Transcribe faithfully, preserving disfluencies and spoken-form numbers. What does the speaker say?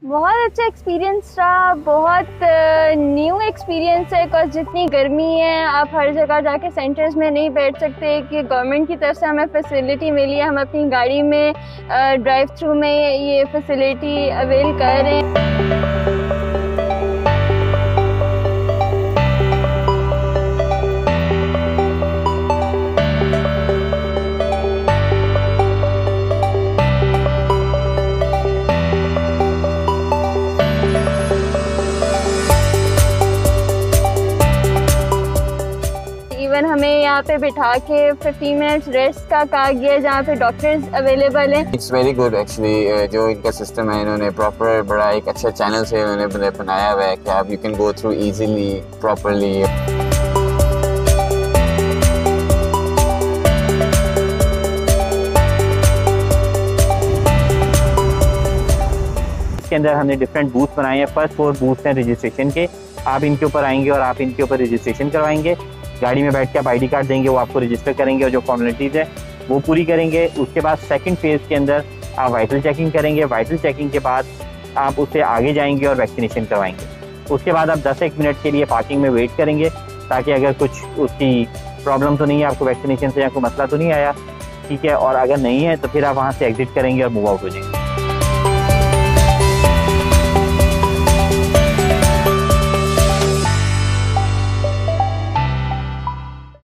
बहुत अच्छा एक्सपीरियंस रहा, बहुत न्यू एक्सपीरियंस है। बिकॉज जितनी गर्मी है, आप हर जगह जाके सेंटर्स में नहीं बैठ सकते कि गवर्नमेंट की तरफ से हमें फैसिलिटी मिली है, हम अपनी गाड़ी में ड्राइव थ्रू में ये फैसिलिटी अवेल कर रहे हैं। इवन हमें यहाँ पे बिठा के फिफ्टीन मिनट्स रेस्ट का कहा गया, जहाँ पे डॉक्टर्स अवेलेबल हैं। इट्स वेरी गुड एक्चुअली, जो इनका सिस्टम है इन्होंने प्रॉपर बड़ा एक अच्छा चैनल से इन्होंने बनाया हुआ है कि आप you can go through easily properly. इसके अंदर हमने डिफरेंट बूथ बनाए हैं। फर्स्ट फोर बूथ हैं रजिस्ट्रेशन के, आप इनके ऊपर आएंगे और आप इनके ऊपर रजिस्ट्रेशन करवाएंगे। गाड़ी में बैठ के आप आईडी कार्ड देंगे, वो आपको रजिस्टर करेंगे और जो फॉर्मेलिटीज़ है वो पूरी करेंगे। उसके बाद सेकंड फेज़ के अंदर आप वाइटल चेकिंग करेंगे। वाइटल चेकिंग के बाद आप उससे आगे जाएंगे और वैक्सीनेशन करवाएंगे। उसके बाद आप दस एक मिनट के लिए पार्किंग में वेट करेंगे ताकि अगर कुछ उसकी प्रॉब्लम तो नहीं है, आपको वैक्सीनेशन से या कोई मसला तो नहीं आया, ठीक है। और अगर नहीं है तो फिर आप वहाँ से एग्जिट करेंगे और मूव आउट हो जाएंगे।